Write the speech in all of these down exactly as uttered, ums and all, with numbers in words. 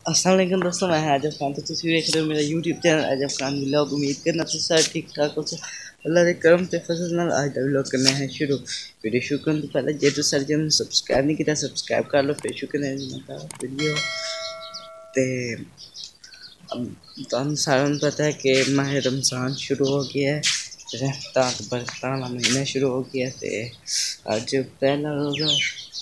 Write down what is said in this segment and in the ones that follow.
अस्सलाम वालेकुम दोस्तों, मैं आजब खान। तो तुम देख रहे हो मेरा YouTube channel Ajab Khan vlog. उम्मीद करना तो सारे ठीक ठाक हो। अल्लाह के करम से फजल नाल आज का व्लॉग करना है शुरू। वीडियो शुरू करने तो पहले जे तो सारे चैनल सब्सक्राइब नहीं किया सब्सक्राइब कर लो, फिर शुरू करना वीडियो। ते अब हम सारे पता है कि माह रमज़ान शुरू हो गया है, रहता बरकत महीना शुरू हो गया। तो आज पहला रोज़ा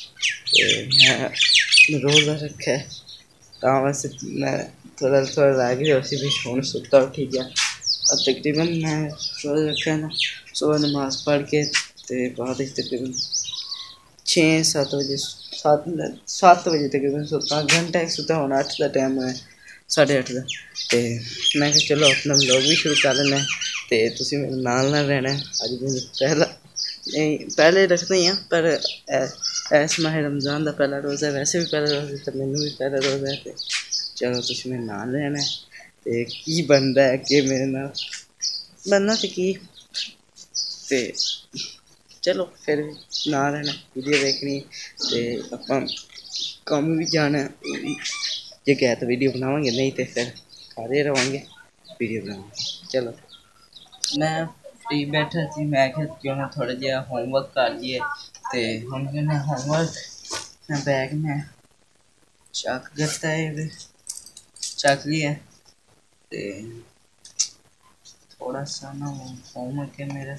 मैं रोज़ा रखा है, तो वैसे मैं थोड़ा थोड़ा रह गया उसी भी फोन सुता उठी गया। और तकरीबन मैं रोज़ा रखा है ना, सुबह नमाज पढ़ के तो बाद तकरीबन छः सत्त बजे सत्त सत्त बजे तकरीबन सुता, घंटा एक सुता होना, अठ का टाइम है साढ़े अठ का। तो मैं चलो अपना व्लॉग भी शुरू कर लेना, तो तुम मेरे नाल ना रहना। अज पहला नहीं पहले रखते ही हाँ, पर ऐस माह रमज़ान का पहला रोज़ा है, वैसे भी पहला रोज़ा तो मैनू भी पहला रोज़ा है। तो चलो तुम मेरे नाल रहना, तो की बनता है कि मेरे नाल बनना तो की, तो चलो फिर ना रहना वीडियो देखनी। तो आप कम भी जाना है, जे क्या तो वीडियो बनावांगे, नहीं तो फिर खाते रहोगे वीडियो बनावांगे। चलो मैं फ्री बैठा थी, मैं क्या क्यों ना थोड़ा जहा होमवर्क कर लिए। तो हम कहने होमवर्क मैं बैग में चक करता है, चक लिया। तो थोड़ा सा ना होमवर्क है मेरा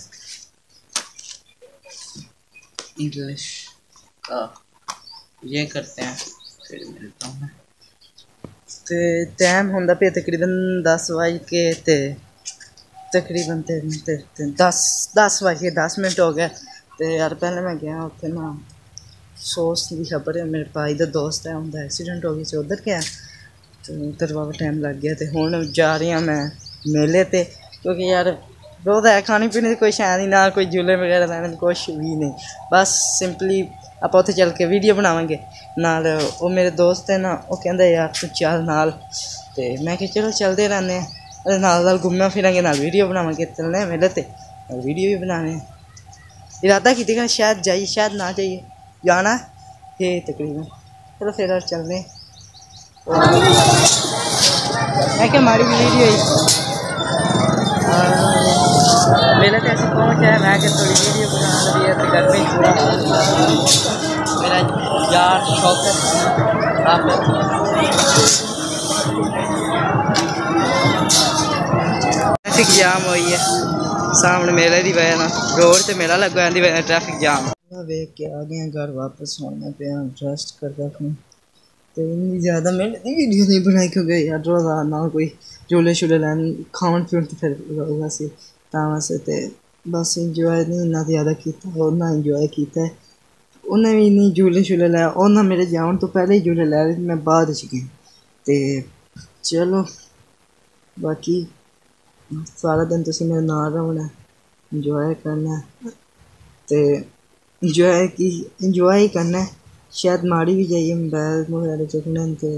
इंग्लिश का, ये करते हैं फिर मिलता हूँ मैं। तो टाइम होंदा पे तकरीबन दस बज के ते तकरीबन तीन तीन दस दस बज के दस मिनट हो गए। तो यार पहले मैं गया उत्थे ना सोच की खबर है, मेरे भाई का दोस्त है उनका एक्सीडेंट हो गया से उधर गया, तो उधर वावा टाइम लग गया। तो हुण जा रही हाँ मैं मेले ते, क्योंकि यार रोज़ा है, खाने पीने की कोई शै नहीं, ना कोई झूले वगैरह लैने कुछ भी नहीं, बस सिंपली आप उत्थे चल के वीडियो बनावांगे। नाल वो मेरे दोस्त है ना, वो कहंदा यार तू चल नाल, तो मैं कहा चलो चलते रहने, नाल नाल घूमना फिरांगे, नाल वीडियो बनावांगे, चलने मेले ते वीडियो भी बनाने। इरादा की शायद जाइए शायद ना जाइए, जाना है तकरीबन, चलो फिर चलने। मैं क्या हमारी वीडियो मेरे तो ऐसे पहुँच है, मैं क्या थोड़ी वीडियो बना रही है, तो घर में पूरा मेरा यार शौक है ट्रैफिक जाम हुई है सामने मेले की वजह ना, रोड से मेला लगा की वजह ट्रैफिक जाम वेख के आ गए घर वापस होने पे रेस्ट कर रखना। तो इन्नी ज़्यादा मैंने वीडियो नहीं बनाई क्योंकि यार रोज़ा ना कोई झूले शूले लैन खान पीन तो फिर वैसे तां ते बस इंजॉय नहीं इन्ना ज़्यादा किया, उन्ना इंजॉय किया उन्हें भी नहीं झूले शूले लै, उन्हें मेरे जान तो पहले ही झूले लै मैं बाद च गया। तो चलो बाकी सारा दिन तुम मेरे नाल रौना, इंजॉय करना, तो इंजॉय की इंजॉय ही करना, शायद माड़ी भी जाइए मोबाइल वगैरह चुकने। तो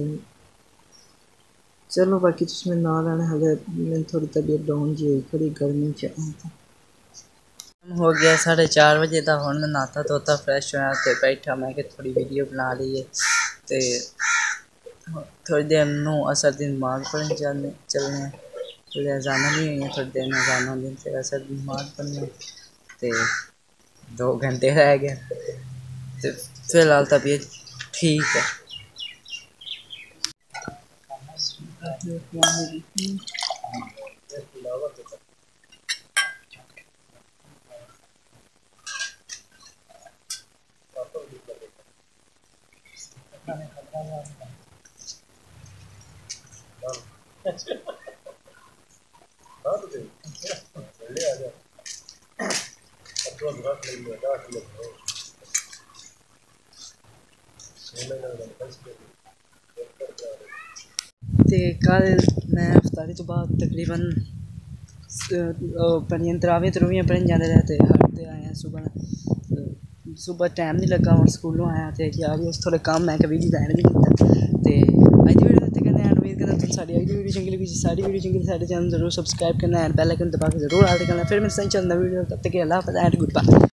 चलो बाकी तुम ना रहना, हले मैं थोड़ी तबीयत डाउन जी हुई, थोड़ी गर्मी च हो गया साढ़े चार बजे का। हुण मैं नहाता धोता फ्रैश होया तो बैठा, मैं कि थोड़ी वीडियो बना ली है। तो थोड़ी देर नू असर दिन नमाज पढ़ने चलने चलने थोड़ी अजाना नहीं हुई, थोड़ी देर में अजाना दिन फिर असर दिन नमाज पढ़ने, तो दो घंटे रह गए। तो फिलहाल तबीयत ठीक है। तो कल मैं अफ्तारी तो बाद तकरीबन पढ़ियां तरावियां तरूवियां पढ़न जाते रहते हटते आए हैं सुबह, सुबह टाइम नहीं लगा और स्कूलों आया तो यार उस थोड़े कम है कि वीडियो लैन भी नहीं दिता। तो अज दी वीडियो उत्ते करने हैं, उम्मीद करना तुम सारी अज दी वीडियो चंगी लगी, सारी वीडियो चंगी सारे चैनल जरूर सब्सक्राइब करना है, बेल आइकन दबा के जरूर आते करना। फिर मैं सही चलना वीडियो, तब तक अल्लाह हाफ़िज़ एंड गुड बाय।